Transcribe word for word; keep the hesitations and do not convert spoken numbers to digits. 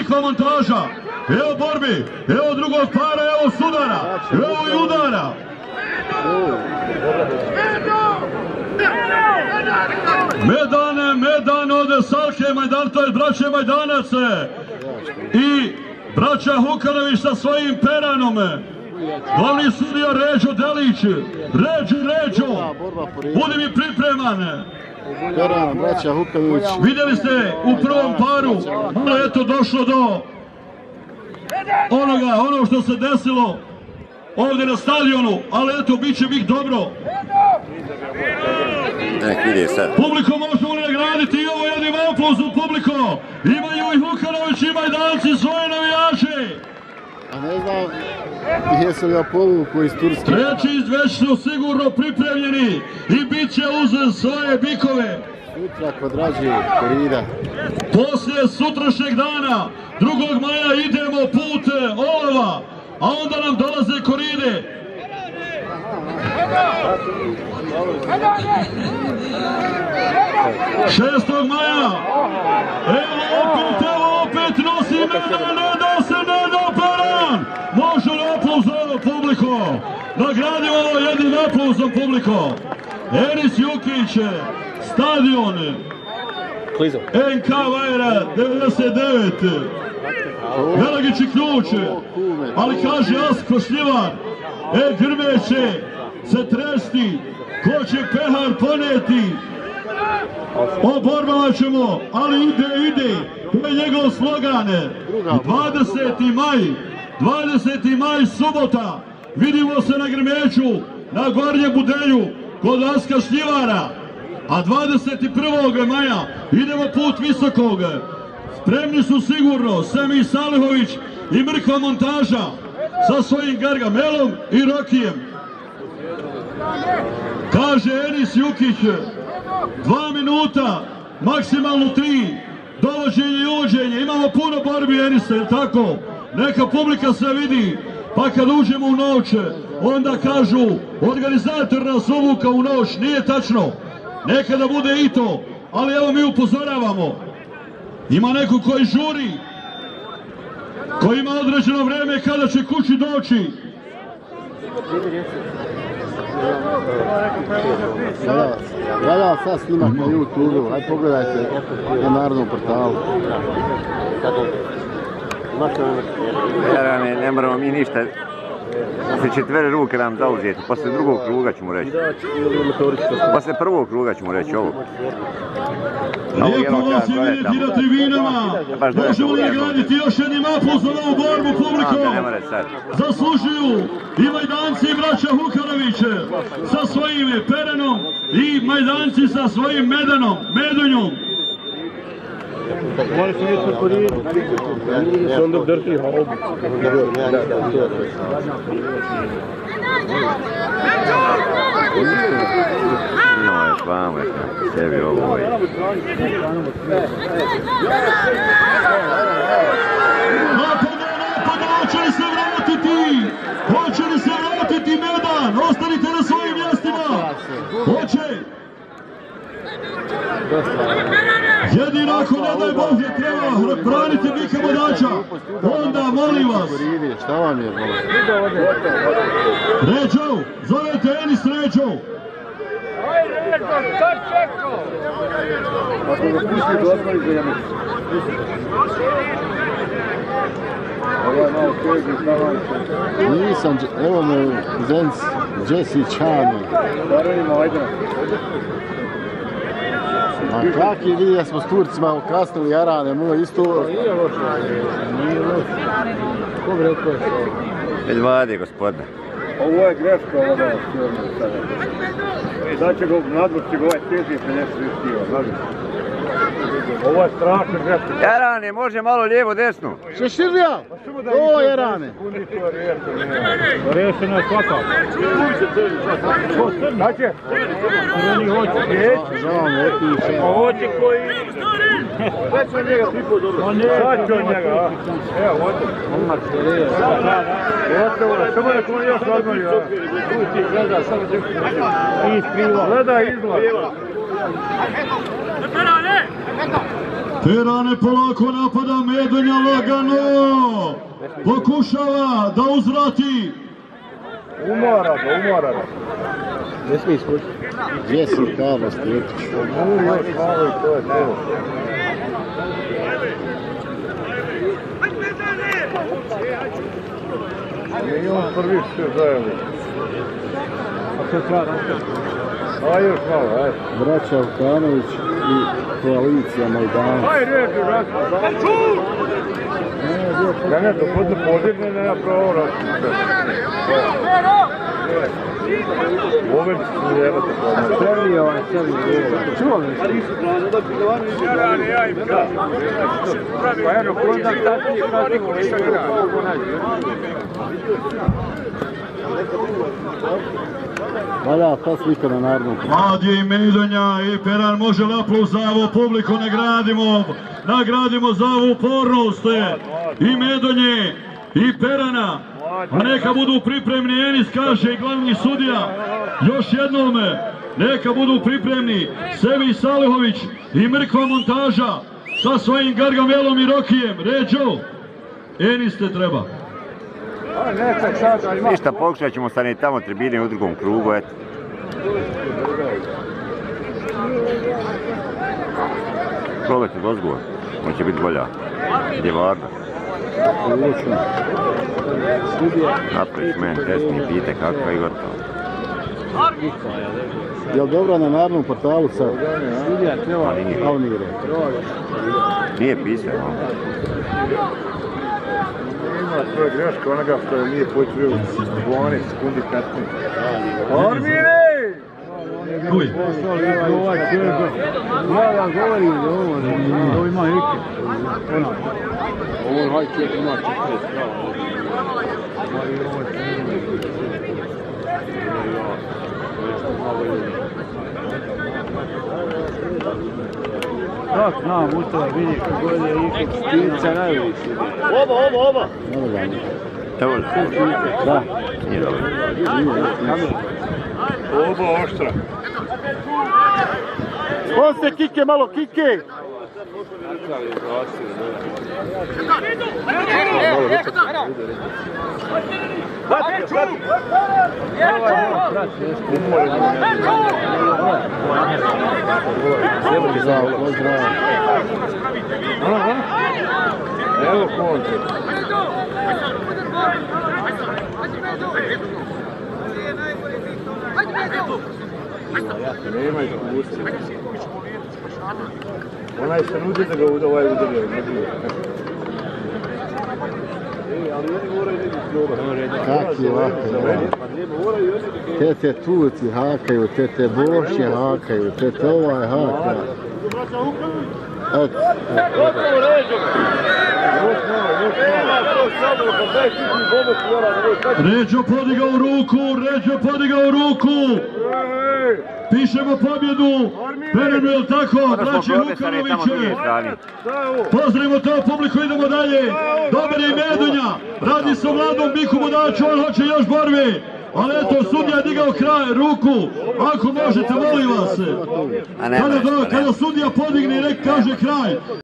mrkva montaža. Evo borbi, evo drugog para, evo sudara, evo i udara. Medane, Medan od Salke, Majdan, to je braće Majdanace. I braća Hukanović sa svojim Peranom. Glavni sudija Ređo Delić. Ređo, Ređo, budi mi pripreman. Peran, braća Hukanović. Vidjeli ste u prvom paru, malo je to došlo do onoga, ono što se desilo ovdje na stadionu, ali eto, bit će bih dobro. Publiko možemo nagraditi i ovo jednim aplauzom publiko. Imaju i Hukanović i Majdanci svoje navijače. A ne znam, jesu li ja povuku iz Turske. Treći već su sigurno pripremljeni i bit će uz svoje bikove. Sutra kod Rađe, korida. Poslije sutrašnjeg dana, drugog maja, idemo put Olova, a onda nam dolaze koride. šestog maja, evo opet, evo opet nosi Medan, ne da se, ne da Peran. Može li aplauz publiko? Nagradimo ovo jednim aplauzom publiko. Enis Jukić, stadion N K Vajra devedeset devet. Velagići ključ, ali kaže Asko Šljivar, e grmeće se tresti, ko će pehar poneti, oborbava ćemo, ali ide, ide, to je njegov slogan. dvadeseti maj, dvadeseti maj, subota, vidimo se na Grmeću, na Gornjem Budelju, kod Aska Šljivara, a dvadeset prvog maja idemo put Visokog. Spremni su sigurno Semi Salihović i mrkva montaža sa svojim Gargamelom i Rokijem. Kaže Enis Jukić, dva minuta, maksimalno tri, dovođenje i uvođenje. Imamo puno borbi, Enisa, jel tako? Neka publika se vidi, pa kad uđemo u noć, onda kažu organizator nas uvuka u noć. Nije tačno, nekada bude i to, ali evo mi upozoravamo. Ima neko koji žuri, koji ima određeno vreme kada će kući doći. Gledam sad snimak na YouTube-u, aj pogledajte na Narodnom portalu. Ne, ne moramo mi ništa. Posle četvere ruke nam zauzeti, posle drugog kruga ćemo reći. Posle prvog kruga ćemo reći ovo. Lijepo vas je vidjeti na tribinama. Možemo li nagraditi još jednim aplauzom ovu borbu publiko? Zaslužuju i Majdanci i braća Hukanović sa svojim Peranom i Majdanci sa svojim Medanom, Medonjom. Moram se vidjeti na korinu. Onda drži haubu. No, je vamo, je sebi ovo je. Napada, napada, hoće li se vratiti? Hoće li se vratiti Medan? Ostanite na svojim mjestima. Hoće. Jedino ako ne daj Bože treba braniti Mika Bodača, onda molim vas. Šta vam je? Ređo, zovete Enis Ređo. Aj Ređo, šta čekao? Ako ga pusti do osnovi za jamet. Ovo je malo teži, šta vam se? Nisam, evo me Zenc, Jesse Čane. Staranima, ajde. A kak je vidio smo s Turcima kasnili Jarane, mu isto... Nije loše, nije loše. Ko bi rekao je što? Već vadi, gospodine. Ovo je greška, ovo da je stvorno sada. Sad će ga nadvrći ga ovaj teži pedeset kila, znaš. Ovo je strašno greška. Jarane, može malo lijevo, desno. Šeširlja! O, Jarane! Rešeno je svaka. Šta će? Oni hoće. Žao me, otiše. Hoće koji... Sad će od njega tripo dobro. Sad će od njega, a? Evo, hoće. Omak se reje. Gotovo, samo je koji još odmori, a? Tu ti gleda, samo će... Iskriva. Gleda izgled. Perane! Perane polako napada, Medonja lagano. Pokušava da uzvrati. Umora ga, umora ga. Ne smije iskući. Gdje si Karlo Stjetić? Umori još malo i to je to. I on prvi sve zajedno. A to treba nastaviti. Aj još malo, aj. Braća Hukanović i koalicija Majdanac. Aj reći, vrati. Ja ne, to budu podigne, ne ja pravo vrati. Ove bi se jebate pomoći. Prvi ovaj, prvi čuo mi što? Ja ne, ja im kao. Pa jedno, kontak tako je kako više ne Valja, ta slika na narodnom. Mladi i Medonja i Peran može aplauz za ovo publiku, nagradimo, nagradimo za ovu upornost i Medonje i Perana. A neka budu pripremni, Enis kaže i glavni sudija, još jednome, neka budu pripremni Sevi Salihović i mrkva montaža sa svojim Gargamelom i Rokijem. Ređo, Enis te treba. Ništa, pokušat ćemo stane tamo tribine u drugom krugu, eto. Probajte dozgovor, on će biti bolja. Gdje je Varda? Napraviš meni testni pite kakva i gotovo. Je li dobro na narodnom portalu sad? Ali nije rekao. Nije pisano. Ima svoje greške onoga što je nije počeo dvanaest sekundi kasnije. Armine! Kuj. Ja ja govorim da ovo, da ovo ima Ike. Ovo haj četiri ima četrdeset pravo. Tak, znam, u to vidiš kako je Ike Stica najviše. Oba, oba, oba! Evo li? Da. Nije dobro. Oba oštra. Poslije kike, malo kike! Evo konce. Nema iskustva. Onaj se nudi da ga ovaj udario. Kak je ovako? Tete Tuci hakaju, tete Bošje hakaju, tete ovaj haka. Eto. Ređo podigao ruku, Ređo podigao ruku. Pišemo pobjedu. Peranu, je li tako? Braći Hukanoviće. Pozdravimo to publiku, idemo dalje. Dobar je Medonja. Radi se o mladom Biku Budaču, on hoće još borbe. Ali eto, sudija je digao kraj, ruku. Ako možete, molim vas. Kada, kada sudija podigne i nek kaže kraj.